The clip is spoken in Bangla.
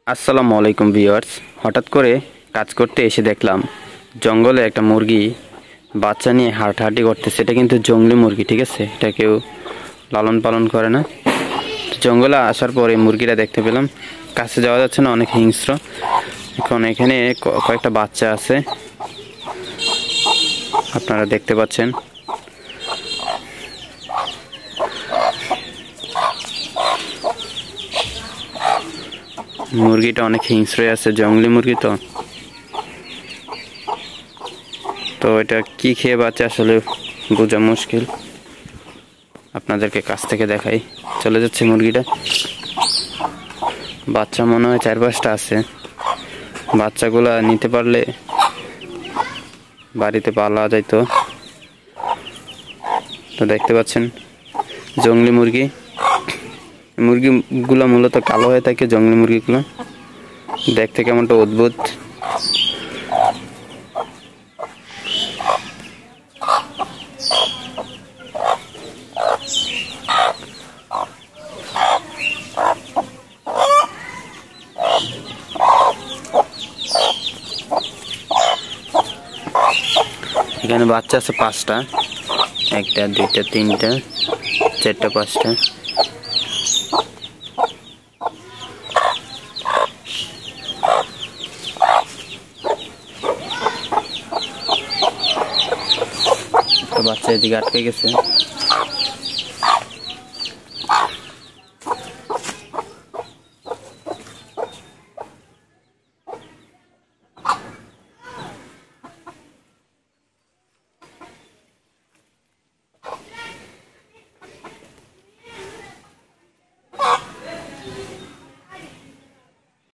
আসসালামু আলাইকুম ভিউয়ার্স। হঠাৎ করে কাজ করতে এসে দেখলাম জঙ্গলে একটা মুরগি বাচ্চা নিয়ে হাঁটাহাঁটি করতেছে। এটা কিন্তু জঙ্গলি মুরগি, ঠিক আছে? এটা কেউ লালন পালন করে না। জঙ্গলে আসার পরে মুরগিটা দেখতে পেলাম, কাছে যাওয়া যাচ্ছে না, অনেক হিংস্র। এখন এখানে কয়েকটা বাচ্চা আছে, আপনারা দেখতে পাচ্ছেন। মুরগিটা অনেক হিংস্র আছে, জঙ্গলি মুরগি তো এটা কি খেয়ে বাচ্চা আসলে বোঝা মুশকিল। আপনাদেরকে কাছ থেকে দেখাই। চলে যাচ্ছে মুরগিটা। বাচ্চা মনে হয় 4-5টা আছে। বাচ্চাগুলা নিতে পারলে বাড়িতে পালা যাইতো। তো দেখতে পাচ্ছেন জঙ্গলি মুরগি। মুরগিগুলো মূলত কালো হয়ে থাকে, জঙ্গলি মুরগিগুলো দেখতে কেমনটা অদ্ভুত। এখানে বাচ্চা আছে 5টা, 1টা 2টা 3টা 4টা 5টা। বাচ্চা এদিকে আটকে গেছে।